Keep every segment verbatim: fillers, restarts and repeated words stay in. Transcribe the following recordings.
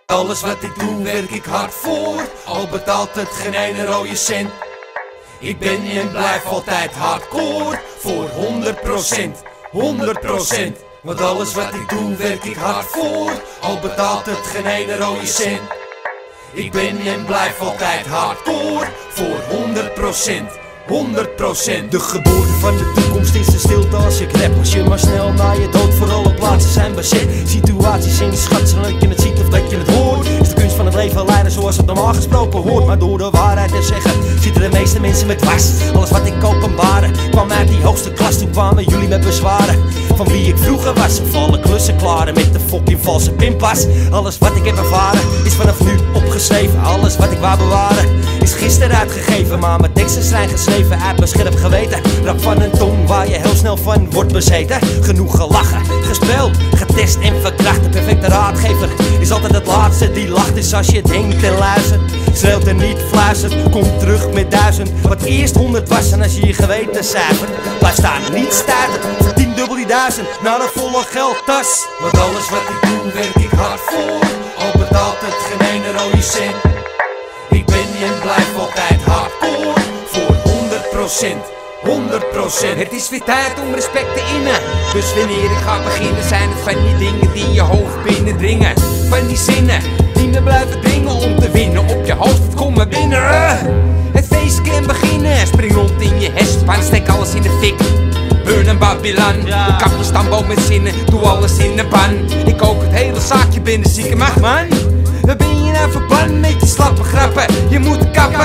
Alles wat ik doe werk ik hard voor, al betaalt het geen ene rode cent. Ik ben en blijf altijd hardcore, voor honderd procent, honderd procent. Want alles wat ik doe werk ik hard voor, al betaalt het geen ene rode cent. Ik ben en blijf altijd hardcore, voor honderd procent, honderd procent. De geboorte van de toekomst is de stilte als ik rap. Als je maar snel naar je dood, voor alle plaatsen zijn bezet. Situaties in schat, zodat je het ziet of dat je het hoort. Is de kunst van het leven leiden zoals het normaal gesproken hoort. Maar door de waarheid te zeggen, zitten de meeste mensen met dwars. Alles wat ik openbaren, kwam uit die hoogste klas. Toen kwamen jullie met bezwaren van wie ik vroeger was. Of alle klussen klaren met de fucking valse pinpas. Alles wat ik heb ervaren, is vanaf nu opgeschreven. Alles wat ik wou bewaren, is gisteren uitgegeven. Maar mijn teksten zijn geschreven uit mijn scherp geweten. Rap van een tong waar je heel snel van wordt bezeten. Genoeg gelachen, gespeeld, getest en verkracht. De perfecte raadgever is altijd het laatste die lacht. Dus als je denkt en luistert, schreeuwt en niet fluistert, kom terug met duizend. Wat eerst honderd was en als je je geweten cijfert, blijf staan, niet stuiteren. Voor tien dubbel die duizend naar een volle geldtas. Want alles wat ik doe werk ik hard voor, al betaalt het geen ene rode cent. Ik ben en blijf altijd hardcore, voor honderd procent, honderd procent. Het is weer tijd om respect te innen. Dus wanneer ik ga beginnen, zijn het van die dingen die je hoofd binnendringen. Van die zinnen die me blijven dringen om te winnen. Op je hoofd, kom maar binnen. Het feest kan beginnen. Spring rond in je hersenspan, steek alles in de fik. Burn een Babylon, ja. Kap je stamboom met zinnen, doe alles in de pan. Ik kook het hele zaakje binnen, zieke mag man. Dan ben je nou verband met je slappe grappen. Je moet kappen.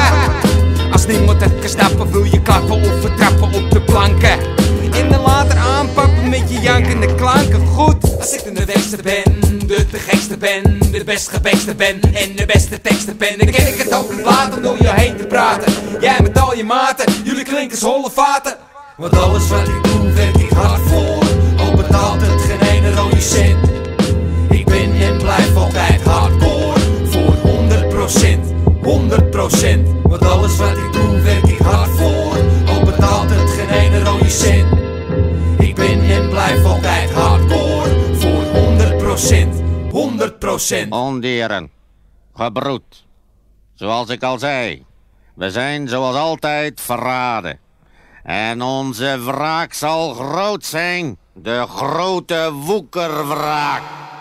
Als niemand het kan snappen, wil je klappen of vertrappen op de planken. En dan later aanpakken met je jankende klanken. Goed, als ik de beste ben, de te gekste ben, de best gebekste ben en de beste teksten ben, dan ken ik het ook niet laten om door je heen te praten. Jij met al je maten, jullie klinken als holle vaten. Want alles wat ik doe werk ik hard voor, al betaalt het geen ene rode cent. Ik ben en blijf altijd hardcore, voor honderd procent, honderd procent. Want alles wat ik doe werk ik hard voor, al betaalt het geen ene rode cent. Ik ben en blijf altijd hardcore, voor honderd procent, honderd procent. Ondieren, gebroed. Zoals ik al zei, we zijn zoals altijd verraden. En onze wraak zal groot zijn, de grote woekerwraak.